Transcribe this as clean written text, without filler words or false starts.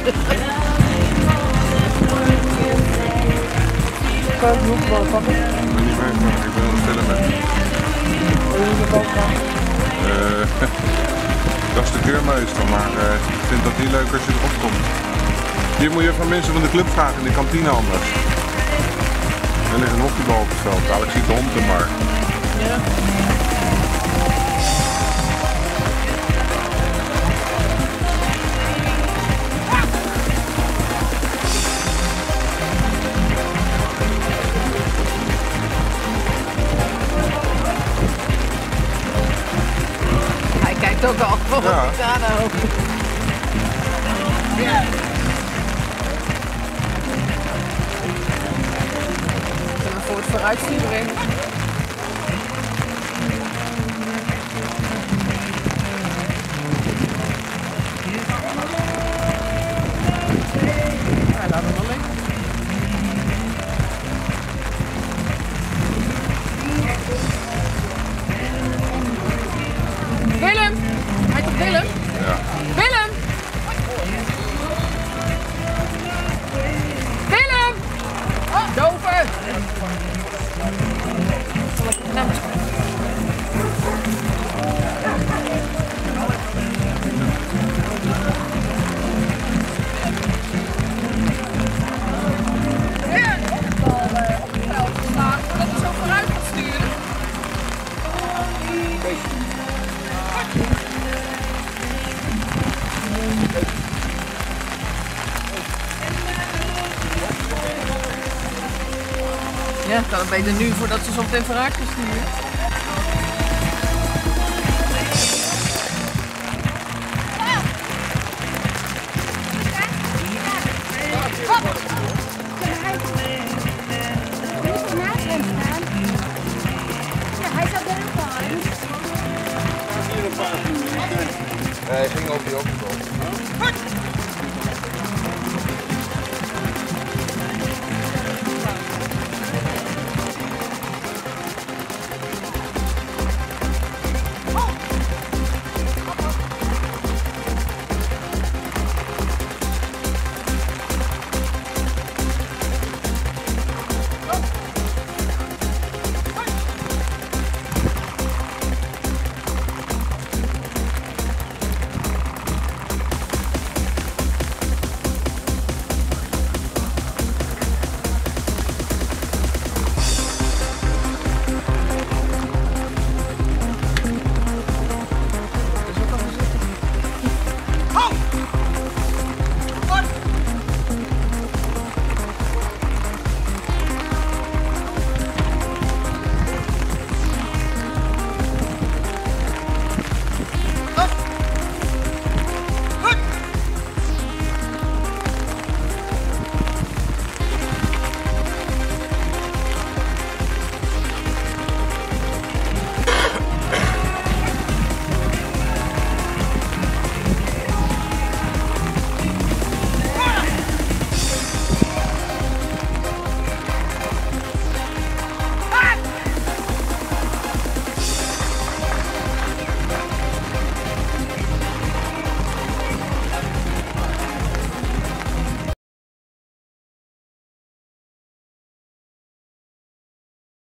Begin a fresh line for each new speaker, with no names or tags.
Kan je het wel pakken?
Ik ben niet mee, maar ik ben aan het filmen.
Wil je het ook gaan?
Dat is de keurmeester, maar ik vind dat niet leuk als je erop komt. Hier moet je van mensen van de club vragen in de kantine anders. Er ligt een hockeybal op het veld, dadelijk ziet de hond er maar.
Ja.
Hij kijkt ook al wat
Ja.
ik aan hou. Kunnen we voor het vooruitsturen? Ja, laat hem maar liggen. Willem! Hij toch Willem?
Ja.
Willem! Willem! Dover! Nou, dat hij zo vooruit gaat sturen. Ja, kan het beter nu voordat ze zo meteen vooruit gaan sturen.
Hij ging over die hockeybal.